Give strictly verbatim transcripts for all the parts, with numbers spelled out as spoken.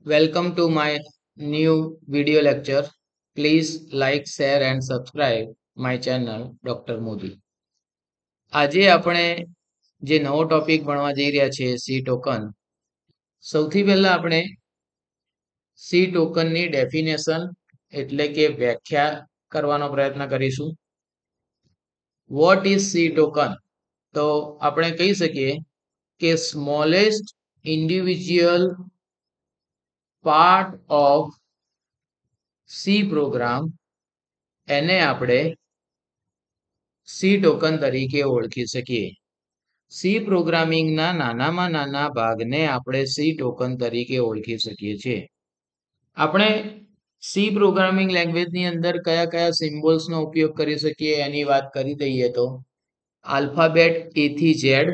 Welcome to my new video lecture. Please like, share and subscribe my channel doctor Modi. આજે આપણે જે નવો topic ભણવા જઈ રહ્યા છીએ સી ટોકન. સૌથી પહેલા આપણે સી ટોકનની ડેફિનેશન એટલે કે વ્યાખ્યા કરવાનો પ્રયત્ન કરીશું. What is C token? તો આપણે કહી શકીએ કે smallest individual part of C program એને આપણે સી ટોકન તરીકે ઓળખી શકીએ. સી પ્રોગ્રામિંગના નાનામાં નાના ભાગને આપણે સી ટોકન તરીકે ઓળખી શકીએ છીએ. આપણે સી પ્રોગ્રામિંગ લેંગ્વેજની અંદર કયા કયા સિમ્બોલ્સનો ઉપયોગ કરી શકીએ એની વાત કરી દઈએ તો આલ્ફાબેટ એ થી Z,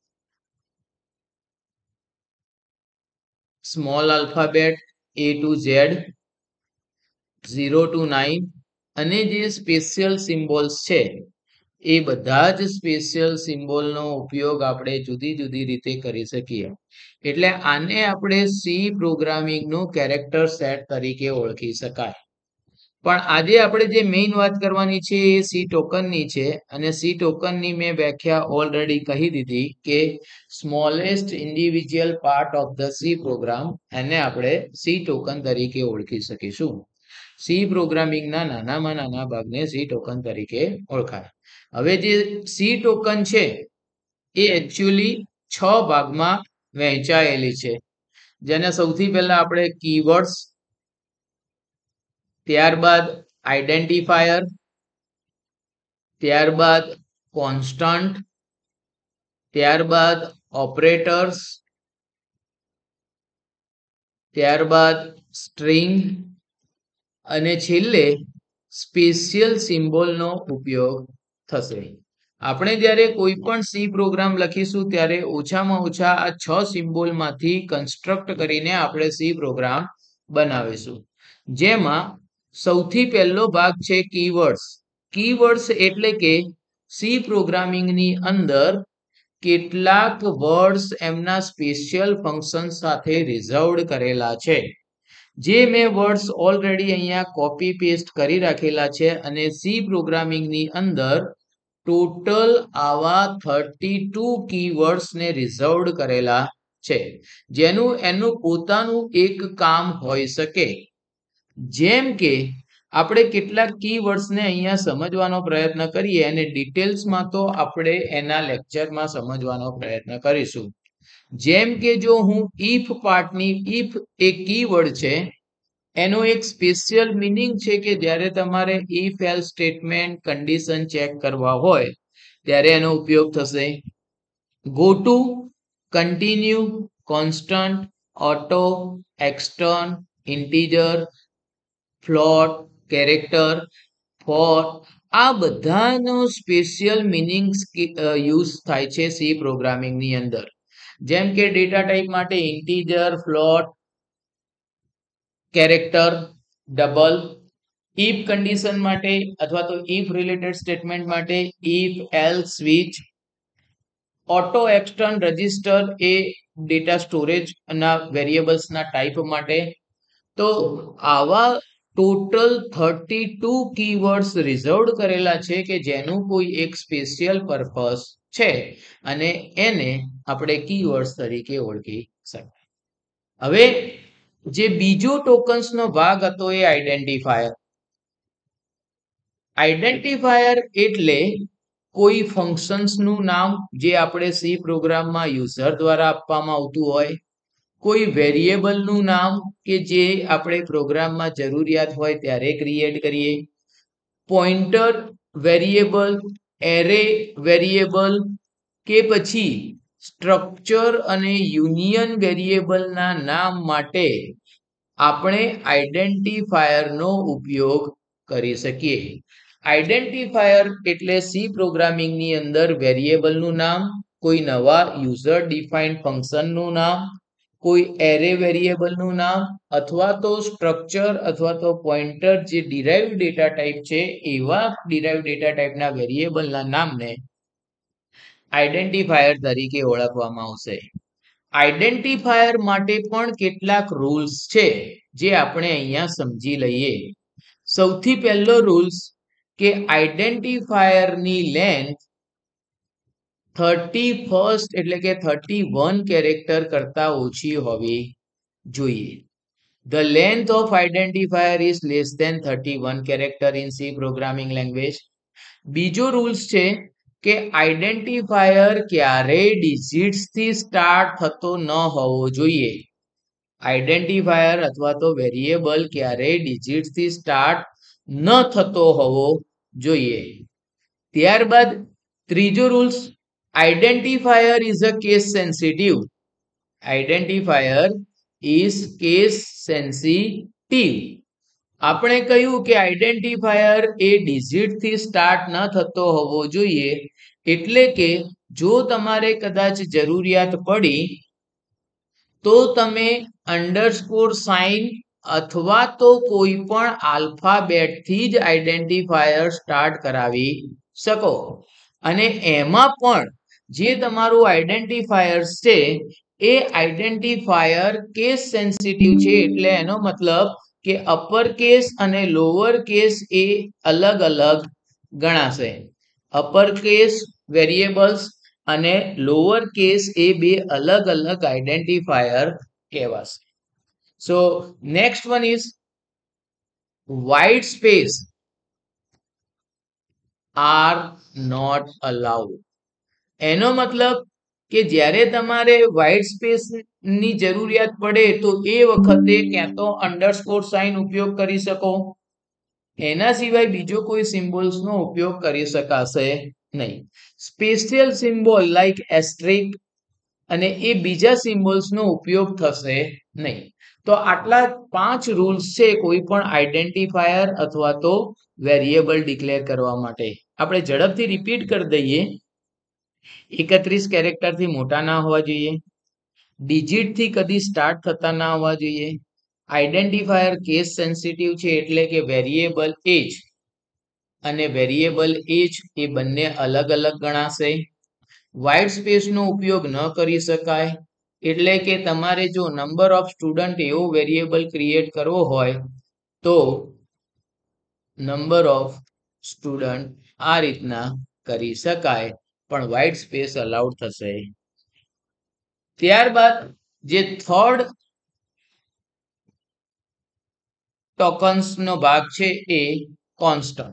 small alphabet A to Z, zero to nine અને જે સ્પેશિયલ સિમ્બોલ્સ છે એ બધા જ સ્પેશિયલ સિમ્બોલનો ઉપયોગ આપણે જુદી જુદી રીતે કરી શકીએ. એટલે આને આપણે સી પ્રોગ્રામિંગનું કેરેક્ટર સેટ તરીકે ઓળખી શકાય. પણ આજે આપણે જે મેઇન વાત કરવાની છે એ સી ટોકનની છે અને સી ટોકનની મેં વ્યાખ્યા ઓલરેડી કહી દીધી કે smallest individual part of the C program એને આપણે સી ટોકન તરીકે ઓળખી શકીશું. સી પ્રોગ્રામિંગના નાનામાં નાના ભાગને સી ટોકન તરીકે ઓળખાય. હવે જે સી ટોકન છે એ એકચ્યુઅલી છ ભાગમાં વહેંચાયેલી છે, જેને સૌથી પહેલા આપણે કીવર્ડ્સ, ત્યારબાદ આઈડેન્ટિફાયર, ત્યારબાદ કોન્સ્ટન્ટ, ત્યારબાદ ઓપરેટર્સ, ત્યારબાદ સ્ટ્રિંગ અને છેલ્લે સ્પેશિયલ સિમ્બોલનો ઉપયોગ થશે. આપણે જ્યારે કોઈ પણ સી પ્રોગ્રામ લખીશું ત્યારે ઓછામાં ઓછા આ છ સિમ્બોલમાંથી કન્સ્ટ્રક્ટ કરીને આપણે સી પ્રોગ્રામ બનાવીશું. જેમાં સૌથી પહેલો ભાગ છે કીવર્ડ્સ. કીવર્ડ્સ એટલે કે સી પ્રોગ્રામિંગની અંદર કેટલાક વર્ડ્સ એમના સ્પેશિયલ ફંક્શન સાથે રિઝર્વડ કરેલા છે. જે મેં વર્ડ્સ ઓલરેડી અહીંયા કોપી પેસ્ટ કરી રાખેલા છે અને સી પ્રોગ્રામિંગની અંદર ટોટલ આવા થર્ટી ટુ કીવર્ડ્સને રિઝર્વડ કરેલા છે, જેનું એનું પોતાનું એક કામ હોઈ શકે. જેમ કે આપણે કેટલાક કીવર્ડ્સને અહીંયા સમજવાનો પ્રયત્ન કરીએ અને ડિટેલ્સમાં તો આપણે એના લેક્ચરમાં સમજવાનો પ્રયત્ન કરીશું. જેમ કે જો હું ઇફ પાર્ટની, ઇફ એ કીવર્ડ છે એનો એક સ્પેશિયલ મિનિંગ છે કે જ્યારે તમારે if else statement condition check કરવા હોય ત્યારે એનો ઉપયોગ થશે. Go to, continue, constant, auto, extern, integer, float, character, for, આ બધાનો સ્પેશિયલ મિનિંગ્સ યુઝ થાય છે સી પ્રોગ્રામિંગની અંદર. જેમ કે ડેટા ટાઈપ માટે integer, float, character, double, if condition માટે અથવા તો ઇફ રિલેટેડ સ્ટેટમેન્ટ માટે if, else, switch, auto, extern, register એ ડેટા સ્ટોરેજના વેરિયેબલ્સના ટાઈપ માટે. તો આવા total thirty two keywords reserved કરેલા છે કે જેનું કોઈ એક સ્પેશિયલ પર્પસ છે અને એને આપણે કીવર્ડ્સ તરીકે ઓળખી શકાય. હવે જે બીજો ટોકન્સનો ભાગ હતો એ આઈડેન્ટિફાયર. આઈડેન્ટિફાયર એટલે કોઈ ફંક્શન્સનું નામ જે આપણે સી પ્રોગ્રામમાં યુઝર દ્વારા આપવામાં આવતું હોય, કોઈ વેરિયેબલનું નામ કે જે આપણે પ્રોગ્રામમાં જરૂરિયાત હોય ત્યારે ક્રિએટ કરીએ, પોઇન્ટર વેરિયેબલ, એરે વેરિયેબલ કે પછી સ્ટ્રક્ચર અને યુનિયન વેરિયેબલના નામ માટે આપણે આઈડેન્ટિફાયરનો ઉપયોગ કરી શકીએ. આઈડેન્ટિફાયર એટલે સી પ્રોગ્રામિંગની અંદર વેરિયેબલનું નામ, કોઈ નવા યુઝર ડિફાઇન્ડ ફંક્શનનું નામ, કોઈ એરે વેરિયેબલનું નામ અથવા તો સ્ટ્રક્ચર અથવા તો પોઇન્ટર જે ડિરાઇવ્ડ ડેટા ટાઈપ છે એવા ડિરાઇવ્ડ ડેટા ટાઈપના વેરિયેબલના નામને આઈડેન્ટિફાયર તરીકે ઓળખવામાં આવશે. આઈડેન્ટિફાયર માટે પણ કેટલાક રૂલ્સ છે જે આપણે અહીંયા સમજી લઈએ. સૌથી પહેલો રૂલ્સ કે આઈડેન્ટિફાયરની લેન્થ થર્ટી ફર્સ્ટ એટલે કે થર્ટી વન કેરેક્ટર કરતા ઓછી હોવી જોઈએ. The length of identifier is less than thirty-one character in C programming language. બીજો રૂલ્સ છે કે આઈડેન્ટિફાયર ક્યારેય ડિજિટ્સ થી સ્ટાર્ટ થતો ન હોવો જોઈએ. આઈડેન્ટિફાયર અથવા તો વેરિયેબલ ક્યારેય ડિજિટ્સ થી સ્ટાર્ટ ન થતો હોવો જોઈએ. ત્યારબાદ ત્રીજો rules, identifier is a case sensitive. Identifier is case sensitive. આપણે કહ્યું કે આઈડેન્ટિફાયર એ ડિજિટ થી સ્ટાર્ટ ન થતો હોવો જોઈએ, એટલે કે જો તમારે કદાચ જરૂરિયાત પડી તો તમે અંડરસ્કોર સાઇન અથવા તો કોઈ પણ આલ્ફાબેટ થી જ આઈડેન્ટિફાયર સ્ટાર્ટ કરાવી શકો. અને એમાં પણ જે તમારું આઈડેન્ટિફાયર છે એ આઈડેન્ટિફાયર કેસ સેન્સિટિવ છે, એટલે એનો મતલબ કે અપર કેસ અને લોઅર કેસ એ અલગ અલગ ગણાશે. અપર કેસ વેરિયેબલ્સ અને લોઅર કેસ એ બે અલગ અલગ આઈડેન્ટિફાયર કહેવાશે. So next one is white space are not allowed. એનો મતલબ કે જ્યારે તમારે વ્હાઇટ સ્પેસ ની જરૂરિયાત પડે તો એ વખતે ક્યાં તો અંડરસ્કોર સાઇન ઉપયોગ કરી શકો, એના સિવાય બીજો કોઈ સિમ્બોલ્સ નો ઉપયોગ કરી શકાશે નહીં. સ્પેશિયલ સિમ્બોલ લાઈક એસ્ટ્રિક અને એ બીજા સિમ્બોલ્સ નો ઉપયોગ થશે નહીં. તો આટલા પાંચ રૂલ્સ છે કોઈ પણ આઈડેન્ટિફાયર અથવા તો વેરિયેબલ ડિક્લેર કરવા માટે. આપણે ઝડપથી રિપીટ કરી દઈએ. એકત્રીસ કેરેક્ટર થી મોટા ના હોવા જોઈએ, ડિજિટ થી કદી સ્ટાર્ટ થતા ના હોવા જોઈએ, આઈડેન્ટિફાયર કેસ સેન્સિટિવ છે એટલે કે વેરિયેબલ એજ અને વેરિયેબલ એજ એ બંને અલગ અલગ ગણાશે, વ્હાઇટ સ્પેસ નો ઉપયોગ ન કરી શકાય, એટલે કે તમારે જો નંબર ઓફ સ્ટુડન્ટ એવો વેરિયેબલ ક્રિએટ કરવો હોય તો નંબર ઓફ સ્ટુડન્ટ આ રીતના કરી શકાય, પણ વ્હાઇટ સ્પેસ અલાઉડ થશે. ત્યારબાદ જે થર્ડ ટોકન્સ નો ભાગ છે એ કોન્સ્ટન્ટ.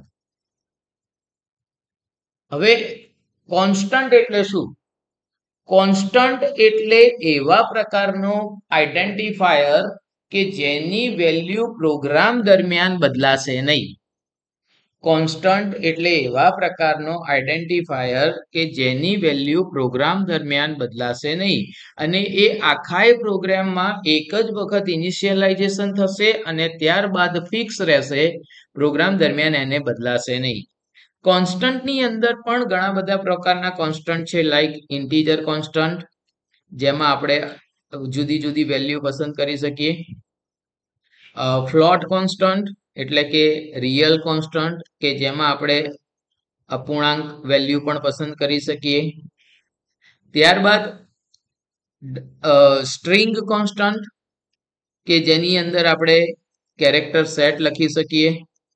હવે કોન્સ્ટન્ટ એટલે શું? કોન્સ્ટન્ટ એટલે એવા પ્રકારનો આઈડેન્ટિફાયર કે જેની વેલ્યુ પ્રોગ્રામ દરમિયાન બદલાશે નહીં. કોન્સ્ટન્ટ એટલે એવા પ્રકારનો આઈડેન્ટિફાયર કે જેની વેલ્યુ પ્રોગ્રામ દરમિયાન બદલાશે નહીં અને એ આખાય પ્રોગ્રામમાં એક જ વખત ઇનિશિયલાઇઝેશન થશે અને ત્યારબાદ ફિક્સ રહેશે, પ્રોગ્રામ દરમિયાન એને બદલાશે નહીં. કોન્સ્ટન્ટની અંદર પણ ઘણા બધા પ્રકારના કોન્સ્ટન્ટ છે, લાઈક ઇન્ટીજર કોન્સ્ટન્ટ જેમાં આપણે જુદી જુદી વેલ્યુ પસંદ કરી શકીએ, ફ્લોટ કોન્સ્ટન્ટ એટલે કે રિયલ કોન્સ્ટન્ટ કે જેમાં આપણે અપૂર્ણાંક વેલ્યુ પણ પસંદ કરી શકીએ. ત્યારબાદ સ્ટ્રિંગ કોન્સ્ટન્ટ કે જેની અંદર આપણે કેરેક્ટર સેટ લખી શકીએ,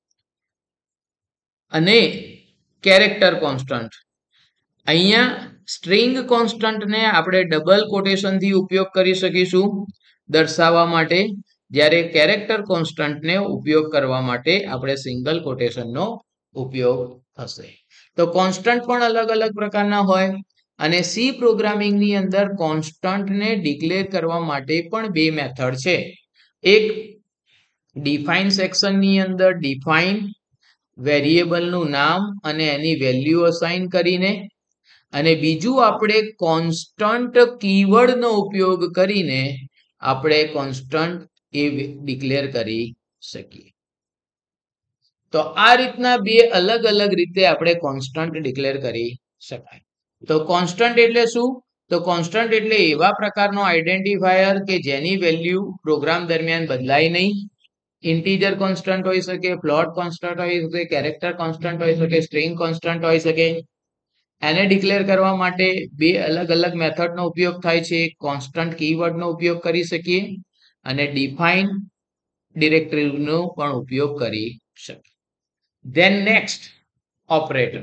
અને કેરેક્ટર કોન્સ્ટન્ટ. અહીંયા સ્ટ્રિંગ કોન્સ્ટન્ટને આપણે ડબલ કોટેશનથી ઉપયોગ કરી શકીશું દર્શાવવા માટે, જ્યારે કેરેક્ટર કોન્સ્ટન્ટને ઉપયોગ કરવા માટે આપણે સિંગલ કોટેશનનો ઉપયોગ થશે. તો કોન્સ્ટન્ટ પણ અલગ અલગ પ્રકારના હોય અને સી પ્રોગ્રામિંગની અંદર કોન્સ્ટન્ટને ડિક્લેર કરવા માટે પણ બે મેથડ છે. એક ડિફાઇન સેક્શનની અંદર ડિફાઇન વેરિયેબલનું નામ અને એની વેલ્યુ અસાઇન કરીને, અને બીજું આપણે કોન્સ્ટન્ટ કીવર્ડનો ઉપયોગ કરીને આપણે કોન્સ્ટન્ટ એ ડિક્લેર કરી શકીએ. તો આ રીતના બે અલગ અલગ રીતે આપણે કોન્સ્ટન્ટ ડિક્લેર કરી શકાય. તો કોન્સ્ટન્ટ એટલે શું? તો કોન્સ્ટન્ટ એટલે એવા પ્રકારનો આઈડેન્ટિફાયર કે જેની વેલ્યુ પ્રોગ્રામ દરમિયાન બદલાય નહીં. ઇન્ટીજર કોન્સ્ટન્ટ હોઈ શકે, ફ્લોટ કોન્સ્ટન્ટ હોઈ શકે, કેરેક્ટર કોન્સ્ટન્ટ હોઈ શકે, સ્ટ્રિંગ કોન્સ્ટન્ટ હોઈ શકે. એને ડિક્લેર કરવા માટે બે અલગ અલગ મેથડનો ઉપયોગ થાય છે. કોન્સ્ટન્ટ કીવર્ડનો ઉપયોગ કરી શકીએ અને ડિફાઇન ડિરેક્ટરીનો પણ ઉપયોગ કરી શકીએ. Then next operator.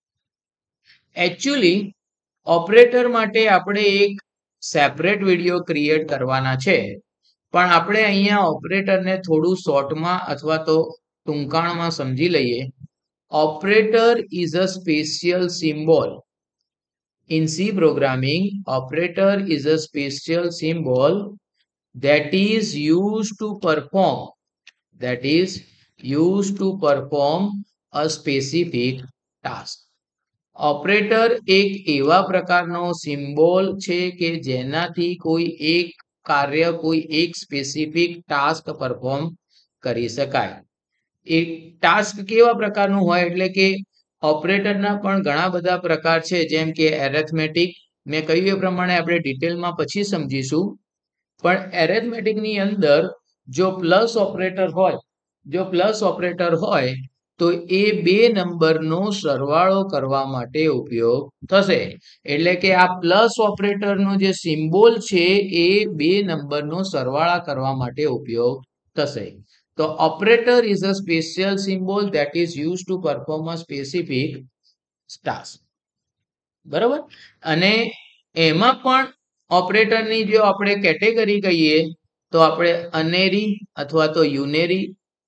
Actually operator માટે આપણે એક સેપરેટ વિડીયો ક્રિએટ કરવાના છે, પણ આપણે અહીંયા ઓપરેટરને થોડું શોર્ટમાં અથવા તો ટૂંકાણમાં સમજી લઈએ. Operator is a special symbol. In C programming, operator is a special symbol that is used to perform that is used to perform a specific task. Operator એક એવા પ્રકારનો સિમ્બોલ છે કે જેનાથી કોઈ એક કાર્ય કોઈ એક સ્પેસિફિક ટાસ્ક પરફોર્મ કરી શકાય. એ ટાસ્ક કેવા પ્રકારનું હોય એટલે કે ઓપરેટરના પણ ઘણા બધા પ્રકાર છે, જેમ કે એરેથમેટિક. મેં કહ્યું એ પ્રમાણે આપણે ડિટેલમાં પછી સમજીશું. પણ એરેથમેટિકની અંદર જો પ્લસ ઓપરેટર હોય જો પ્લસ ઓપરેટર હોય તો એ બે નંબરનો સરવાળો કરવા માટે ઉપયોગ થશે. એટલે કે આ પ્લસ ઓપરેટરનો જે સિમ્બોલ છે એ બે નંબરનો સરવાળા કરવા માટે ઉપયોગ થશે. તો operator is a special symbol that is use to perform a specific task. બરાબર. અને એમાં પણ ઓપરેટરની જો આપણે કેટેગરી કહીએ તો આપણે અનેરી અથવા તો યુનેરી,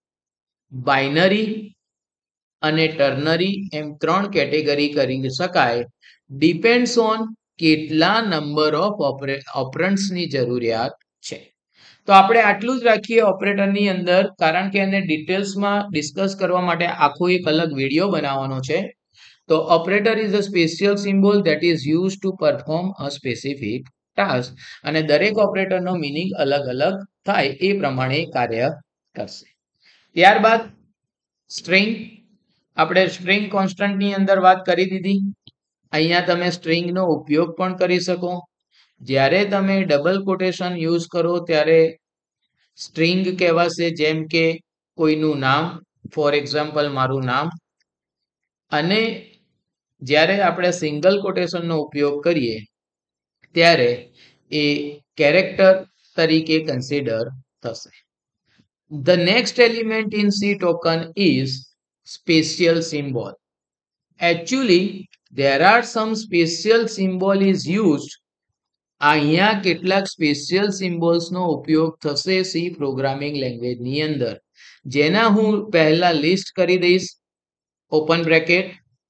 બાઇનરી અને ટર્નરી એમ ત્રણ કેટેગરી કરી શકાય. ડિપેન્ડ્સ ઓન કેટલા નંબર ઓફ ઓપરન્ટ્સની જરૂરિયાત છે. તો આપણે આટલું જ રાખીએ ઓપરેટરની અંદર, કારણ કે એને ડિટેલ્સમાં ડિસ્કસ કરવા માટે આખો એક અલગ વિડીયો બનાવવાનો છે. તો operator is a special symbol that is use to perform a specific task. અને દરેક ઓપરેટરનો મિનિંગ અલગ અલગ થાય એ પ્રમાણે કાર્ય કરશે. ત્યારબાદ સ્ટ્રિંગ. આપણે સ્ટ્રિંગ કોન્સ્ટન્ટની અંદર વાત કરી દીધી. અહીંયા તમે સ્ટ્રિંગનો ઉપયોગ પણ કરી શકો. જ્યારે તમે ડબલ કોટેશન યુઝ કરો ત્યારે સ્ટ્રિંગ કહેવાશે, જેમ કે કોઈનું નામ, ફોર એક્ઝામ્પલ મારું નામ. અને જ્યારે આપણે સિંગલ કોટેશનનો ઉપયોગ કરીએ ત્યારે એ કેરેક્ટર તરીકે કન્સિડર થશે. The next element in C token is special symbol. Actually, there are some special symbol is used. અહીંયા કેટલાક સ્પેશિયલ સિમ્બોલ્સનો ઉપયોગ થશે સી પ્રોગ્રામિંગ લેંગ્વેજની અંદર, જેના હું પહેલા લિસ્ટ કરી દઈશ. Open bracket,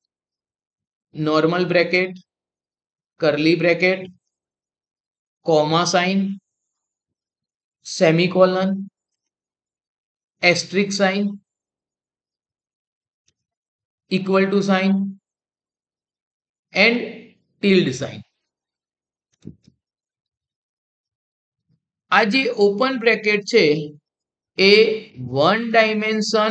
normal bracket, curly bracket, comma sign, semicolon, asterisk sign, equal to sign and tilde sign. આ જે ઓપન બ્રેકેટ છે એ વન ડાયમેન્શન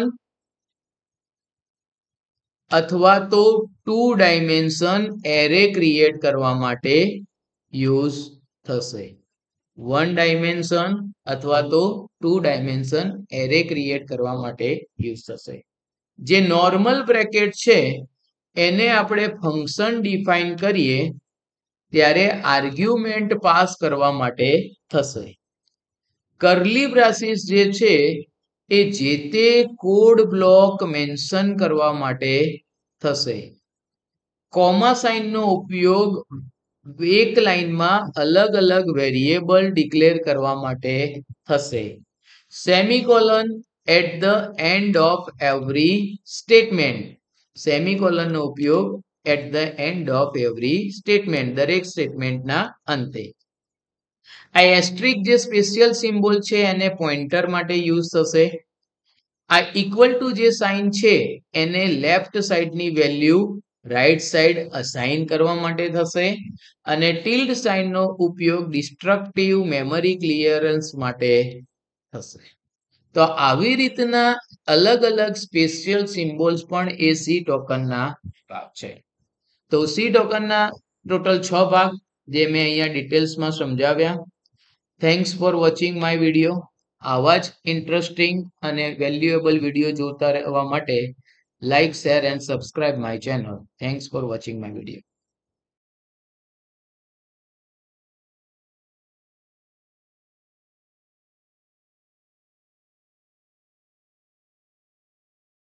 અથવા તો ટુ ડાયમેન્શન એરે ક્રિએટ કરવા માટે યુઝ થશે. વન ડાયમેન્શન અથવા તો ટુ ડાયમેન્શન એરે ક્રિએટ કરવા માટે યુઝ થશે. જે નોર્મલ બ્રેકેટ છે એને આપણે ફંક્શન ડિફાઇન કરીએ ત્યારે આર્ગ્યુમેન્ટ પાસ કરવા માટે થશે. કર્લી બ્રાસીસ જે છે એ જે તે કોડ બ્લોક મેન્શન કરવા માટે થશે. કોમા સાઇનનો ઉપયોગ એક લાઇનમાં અલગ અલગ વેરિયેબલ ડિક્લેર કરવા માટે થશે. Semicolon at the end of every statement. સેમિકોલનનો ઉપયોગ at the end of every statement, દરેક સ્ટેટમેન્ટના અંતે. આ એસ્ટ્રિક જે સ્પેશિયલ સિમ્બોલ છે એને પોઇન્ટર માટે યુઝ થશે. આ ઇક્વલ ટુ જે સાઇન છે એને લેફ્ટ સાઈડની વેલ્યુ રાઈટ સાઈડ અસાઇન કરવા માટે થશે. અને ટિલ્ડ સાઇનનો ઉપયોગ ડિસ્ટ્રક્ટિવ મેમરી ક્લિયરન્સ માટે થશે. તો આવી રીતના અલગ અલગ સ્પેશિયલ સિમ્બોલ્સ પણ એ સી ટોકનના ભાગ છે. તો સી ટોકનના ટોટલ છ ભાગ જે મેં અહીંયા ડિટેલ્સમાં સમજાવ્યા. Thanks for watching my video. આવા જ ઇન્ટરેસ્ટિંગ અને વેલ્યુએબલ વિડીયો જોતા રહેવા માટે like, share and subscribe my channel. Thanks for watching my video.